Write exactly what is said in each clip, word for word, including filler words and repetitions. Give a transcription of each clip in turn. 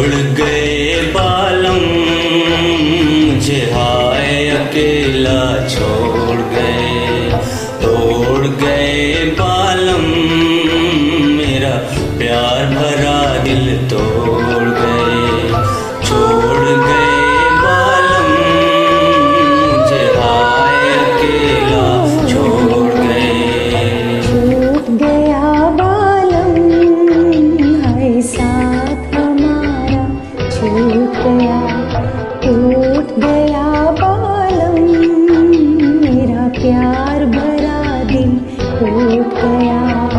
छोड़ गए बालम मुझे हाय अकेला छोड़ गए, तोड़ गए बालम मेरा प्यार भरा दिल तोड़ गए, छोड़ गए बालम मुझे हाय अकेला छोड़ गए। छूट गया बालम हाय साथ हमारा छूट गया, टूट गया बालम मेरा प्यार भरा दिल टूट गया।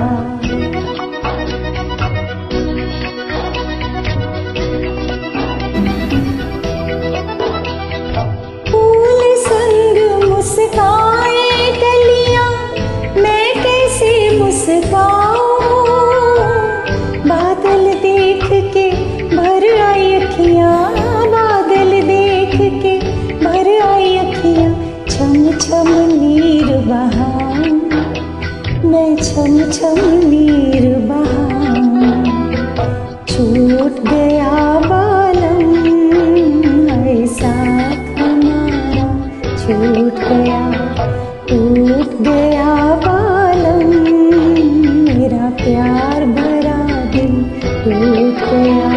फूल संग मुस्काए कलियां मैं कैसे मुस्काऊं, बादल देख के भर आई अखियां, बादल देख के भर आई अखियां, छम छम नीर बहाऊं मैं छम छम नीर बहाऊं। छूट गया बालम हाय साथ हमारा छूट गया, टूट गया बालम मेरा प्यार भरा दिल टूट गया।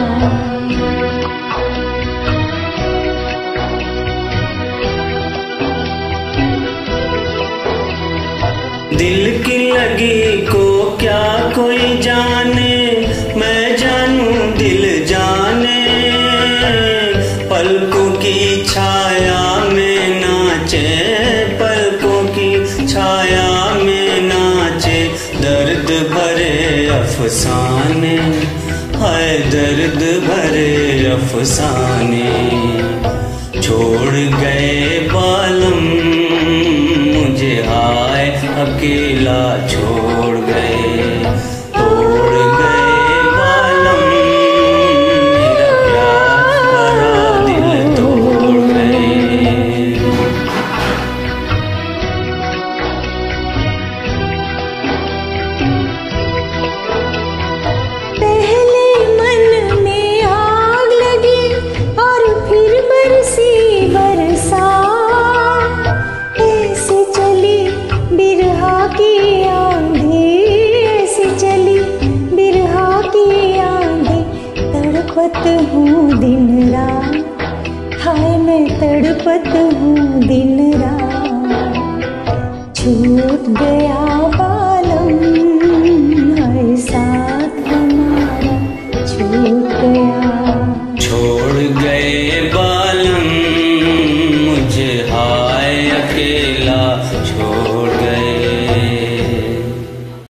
दिल की लगी को क्या कोई जाने, मैं जानूं दिल जाने, पलकों की छाया में नाचे, पलकों की छाया में नाचे, दर्द भरे अफसाने हाय दर्द भरे अफसाने। छोड़ गए बालम मुझे हाय अकेला छोड़ गए, तोड़ गए बालम मेरा प्यार भरा दिल तोड़ गए। पहले मन में आग लगी और फिर बरसी बरसा, ऐसे चली बिरहा की आंधी, ऐसे चली बिरहा की आंधी, तड़पत हूँ दिन रात हाय मैं तड़पत हूँ दिन रात।